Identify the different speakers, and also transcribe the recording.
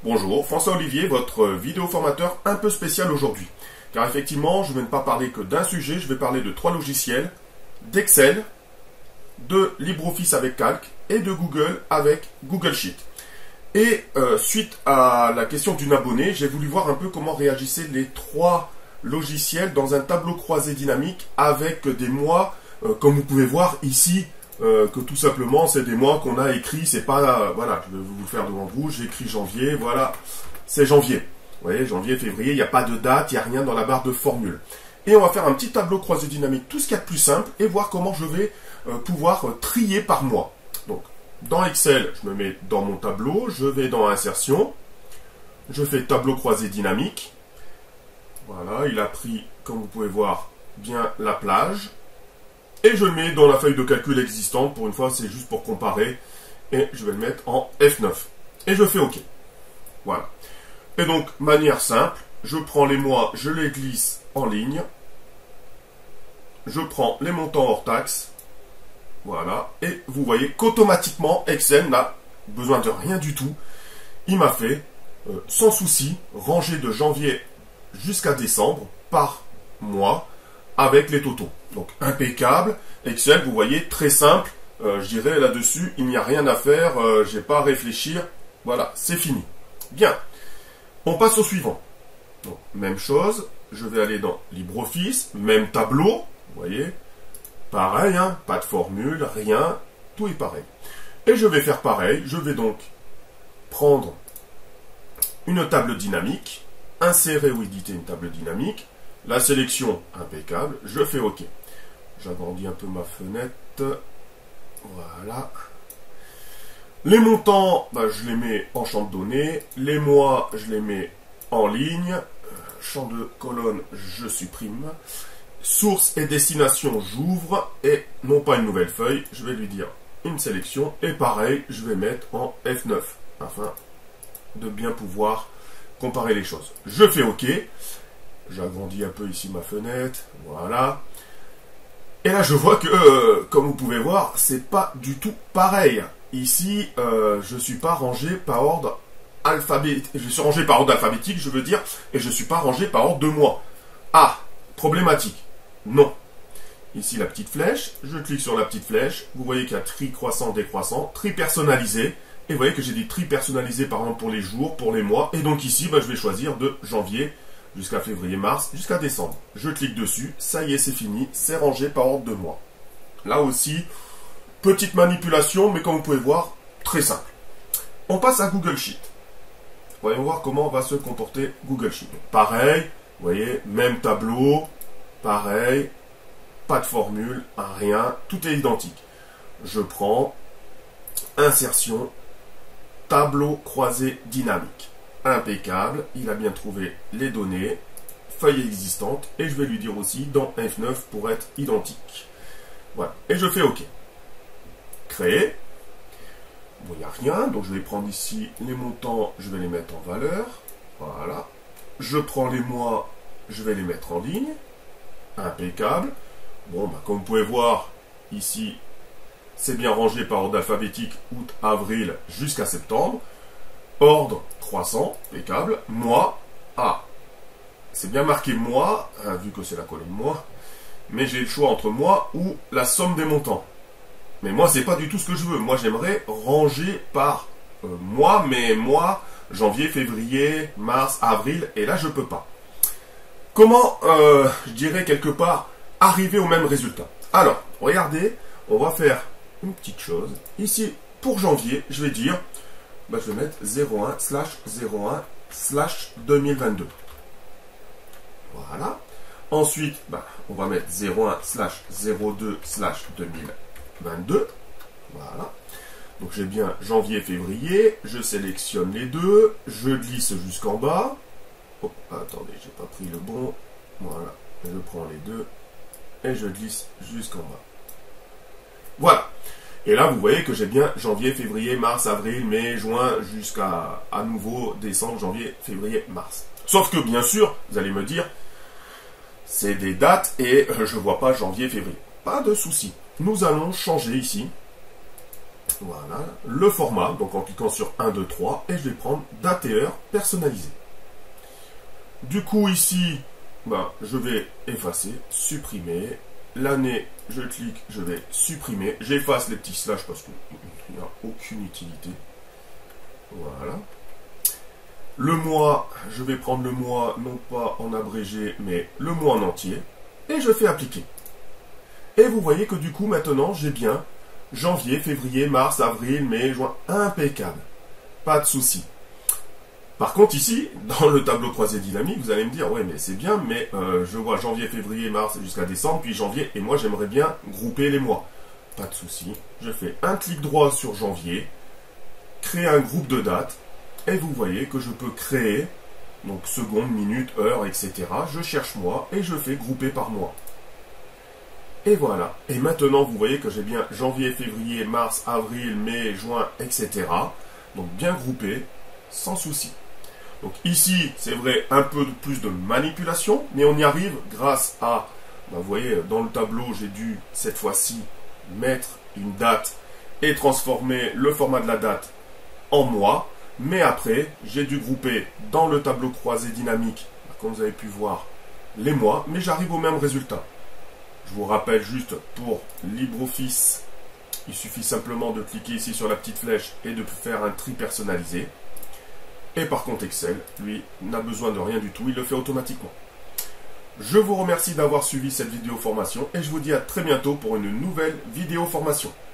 Speaker 1: Bonjour, François Olivier, votre vidéo formateur un peu spécial aujourd'hui. Car effectivement, je ne vais pas parler que d'un sujet, je vais parler de 3 logiciels, d'Excel, de LibreOffice avec Calc et de Google avec Google Sheet. Et suite à la question d'une abonnée, j'ai voulu voir un peu comment réagissaient les 3 logiciels dans un tableau croisé dynamique avec des mois, comme vous pouvez voir ici, que tout simplement c'est des mois qu'on a écrits, c'est pas, voilà, je vais vous le faire devant vous, j'ai écrit janvier, voilà, c'est janvier. Vous voyez, janvier, février, il n'y a pas de date, il n'y a rien dans la barre de formule. Et on va faire un petit tableau croisé dynamique, tout ce qu'il y a de plus simple, et voir comment je vais pouvoir trier par mois. Donc, dans Excel, je me mets dans mon tableau, je vais dans Insertion, je fais tableau croisé dynamique. Voilà, il a pris, comme vous pouvez voir, bien la plage. Et je le mets dans la feuille de calcul existante. Pour une fois, c'est juste pour comparer. Et je vais le mettre en F9. Et je fais OK. Voilà. Et donc, manière simple, je prends les mois, je les glisse en ligne. Je prends les montants hors taxe. Voilà. Et vous voyez qu'automatiquement, Excel n'a besoin de rien du tout. Il m'a fait, sans souci, ranger de janvier jusqu'à décembre par mois avec les totaux. Donc impeccable. Excel, vous voyez, très simple. Je dirais là-dessus, il n'y a rien à faire. J'ai pas à réfléchir. Voilà, c'est fini. Bien. On passe au suivant. Donc, même chose. Je vais aller dans LibreOffice. Même tableau. Vous voyez. Pareil, hein, pas de formule, rien. Tout est pareil. Et je vais faire pareil. Je vais donc prendre une table dynamique. Insérer ou éditer une table dynamique. La sélection, impeccable. Je fais OK. J'agrandis un peu ma fenêtre. Voilà. Les montants, je les mets en champ de données. Les mois, je les mets en ligne. Champ de colonne, je supprime. Source et destination, j'ouvre. Et non pas une nouvelle feuille, je vais lui dire une sélection. Et pareil, je vais mettre en F9. Afin de bien pouvoir comparer les choses. Je fais OK. J'agrandis un peu ici ma fenêtre. Voilà. Et là, je vois que, comme vous pouvez voir, c'est pas du tout pareil. Ici, je suis pas rangé par ordre alphabétique. Je suis rangé par ordre alphabétique, je veux dire, et je suis pas rangé par ordre de mois. Ah, problématique. Non. Ici, la petite flèche. Je clique sur la petite flèche. Vous voyez qu'il y a tri croissant, décroissant, tri personnalisé. Et vous voyez que j'ai des tri personnalisés, par exemple, pour les jours, pour les mois. Et donc ici, je vais choisir de janvier jusqu'à février, mars, jusqu'à décembre. Je clique dessus, ça y est, c'est fini, c'est rangé par ordre de mois. Là aussi, petite manipulation, mais comme vous pouvez voir, très simple. On passe à Google Sheet. Voyons voir comment va se comporter Google Sheet. Pareil, vous voyez, même tableau, pareil, pas de formule, rien, tout est identique. Je prends, insertion, tableau croisé dynamique. Impeccable, il a bien trouvé les données, feuille existante, et je vais lui dire aussi dans F9 pour être identique. Voilà, et je fais OK. Créer. Bon, il n'y a rien, donc je vais prendre ici les montants, je vais les mettre en valeur. Voilà. Je prends les mois, je vais les mettre en ligne. Impeccable. Bon, comme vous pouvez voir, ici, c'est bien rangé par ordre alphabétique, août, avril, jusqu'à septembre. Ordre croissant, impeccable. Mois, c'est bien marqué mois, hein, vu que c'est la colonne mois, mais j'ai le choix entre mois ou la somme des montants. Mais moi, c'est pas du tout ce que je veux. Moi, j'aimerais ranger par mois, mais mois, janvier, février, mars, avril, et là, je peux pas. Comment, je dirais quelque part, arriver au même résultat? Alors, regardez, on va faire une petite chose. Ici, pour janvier, je vais dire, je vais mettre 01/01/2022. Voilà. Ensuite, on va mettre 01/02/2022. Voilà. Donc j'ai bien janvier, février. Je sélectionne les deux. Je glisse jusqu'en bas. Oh, attendez, j'ai pas pris le bon. Voilà. Je prends les deux. Et je glisse jusqu'en bas. Voilà. Et là, vous voyez que j'ai bien janvier, février, mars, avril, mai, juin, jusqu'à à nouveau décembre, janvier, février, mars. Sauf que, bien sûr, vous allez me dire, c'est des dates et je ne vois pas janvier, février. Pas de souci. Nous allons changer ici Voilà, le format, donc en cliquant sur 1, 2, 3, et je vais prendre date et heure personnalisée. Du coup, ici, je vais effacer, supprimer. L'année, je clique, je vais supprimer. J'efface les petits slash parce qu'il n'y a aucune utilité. Voilà. Le mois, je vais prendre le mois, non pas en abrégé, mais le mois en entier. Et je fais appliquer. Et vous voyez que du coup, maintenant, j'ai bien janvier, février, mars, avril, mai, juin. Impeccable. Pas de souci. Par contre, ici, dans le tableau croisé dynamique, vous allez me dire, ouais, mais c'est bien, mais je vois janvier, février, mars jusqu'à décembre, puis janvier, et moi, j'aimerais bien grouper les mois. Pas de souci. Je fais un clic droit sur janvier, créer un groupe de dates, et vous voyez que je peux créer, donc seconde, minute, heure, etc. Je cherche mois, et je fais grouper par mois. Et voilà. Et maintenant, vous voyez que j'ai bien janvier, février, mars, avril, mai, juin, etc. Donc bien groupé, sans souci. Donc ici, c'est vrai, un peu plus de manipulation, mais on y arrive grâce à, vous voyez, dans le tableau, j'ai dû, cette fois-ci, mettre une date et transformer le format de la date en mois. Mais après, j'ai dû grouper dans le tableau croisé dynamique, comme vous avez pu voir, les mois, mais j'arrive au même résultat. Je vous rappelle juste, pour LibreOffice, il suffit simplement de cliquer ici sur la petite flèche et de faire un tri personnalisé. Et par contre Excel, lui, n'a besoin de rien du tout, il le fait automatiquement. Je vous remercie d'avoir suivi cette vidéo formation et je vous dis à très bientôt pour une nouvelle vidéo formation.